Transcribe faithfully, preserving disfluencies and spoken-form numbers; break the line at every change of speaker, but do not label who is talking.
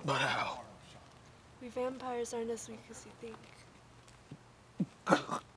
But how?
We vampires aren't as weak as you think.